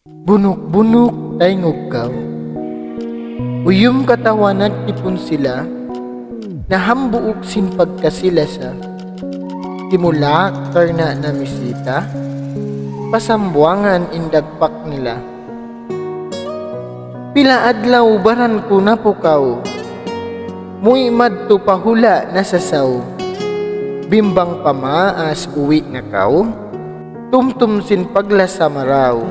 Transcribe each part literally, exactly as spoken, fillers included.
Bunok-bunok tay ngugkaw. Uyom katawanat tipon sila, nahambuok sin pagkasila sa timulak karna na misita, pasambuangan indagpak nila. Pila adlaw baran ko na pukaw, muy madto pahula nasasaw, bimbang pamaas uwi na kaw, tumtum sin paglasa maraw.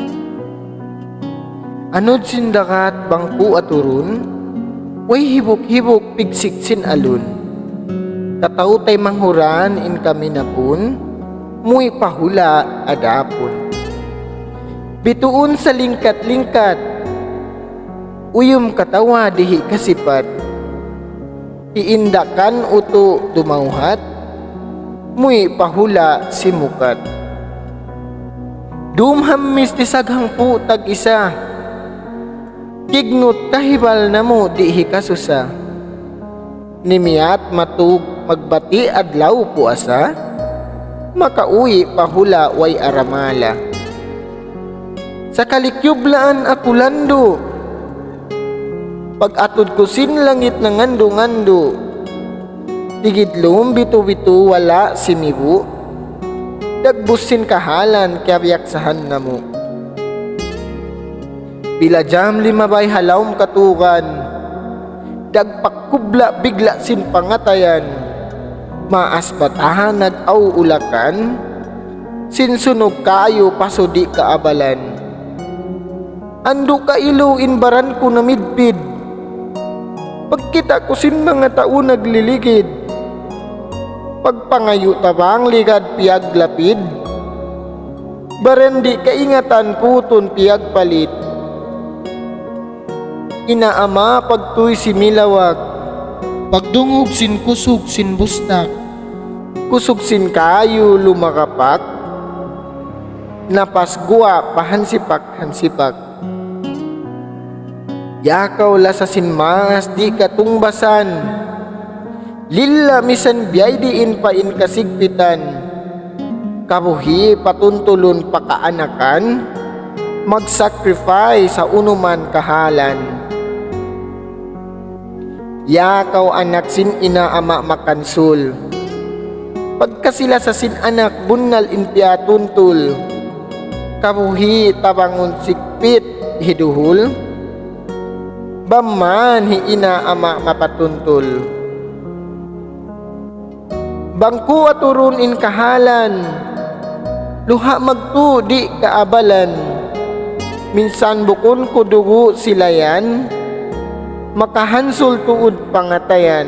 Anod sin dakat bangku at urun, way hibok-hibok pigsik sin alun. Kataw tay manghuran in kami napun, muy pahula adapon. Bituon sa lingkat-lingkat, uyom katawa dihi kasipat. Iindakan uto dumauhat, muy pahula simukat. Dumhammis ti saghang putag isa, kignot kahibal na mo dihi kasusa. Nimiyat matug magbati adlaw puasa, makauwi pahula way aramala. Sa kalikyublaan ako lando, pag-atod ko sin langit na ngando-ngando, tigidlom bitu-bitu wala simibu, dagbusin kahalan kabyaksahan na mo. Bila jam lima bay halawm katukan, dagpakubla bigla sin pangatayan, maas batahan nag-aw ulakan, sinsunog kayo pasudi kaabalan. Ando ka ilo inbaran ko na midpid, pagkita ko sin mga tao nagliligid, pagpangayo tabang ligad piyag lapid, barendi kaingatan puton piyag palit. Inaama pagtuy si milawag, pagdungog sin kusog sin bustak, kusog sin kayo lumakapak, napasgua pahansipak hansipak. Yakaw la sa sinmas di katungbasan, lilla misan biyay diin pa in kasigpitan, kabuhi patuntulon pakaanakan, mag-sacrifice sa unuman kahalan. Yakaw anak sin ina ama makansul, pagkasila sa sin anak bunal inpia tuntul, kabuhi tabangon sikpit hiduhul, baman hi ina ama mapatuntul. Bangku at urun in kahalan, luha magtu di kaabalan, minsan bukon ko dugo silayan, makahansul tuod pangatayan.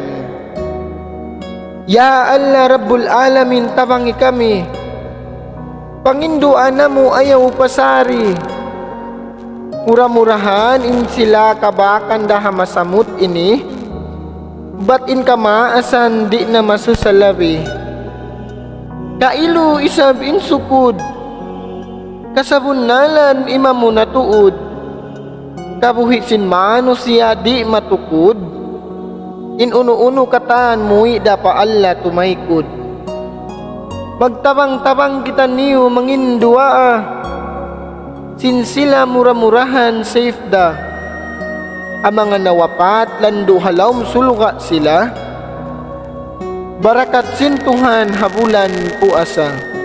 Ya Allah Rabbul Alamin tabangi kami, panginduan na mo ayaw pasari, mura-murahan in sila kabakan daha masamut ini, bat in kamaasan di na masusalabi. Kailo isab in sukud, kasabunalan imamu na tuod, kabuhi sin mano siya di matukod, in uno-uno katan muwi dapa Allah tumaykod. Magtabang-tabang kita niyo mangindua, sin sila mura-murahan safe da, ang mga nawapat lando halawm sulga sila, barakat sin Tuhan habulan puasa.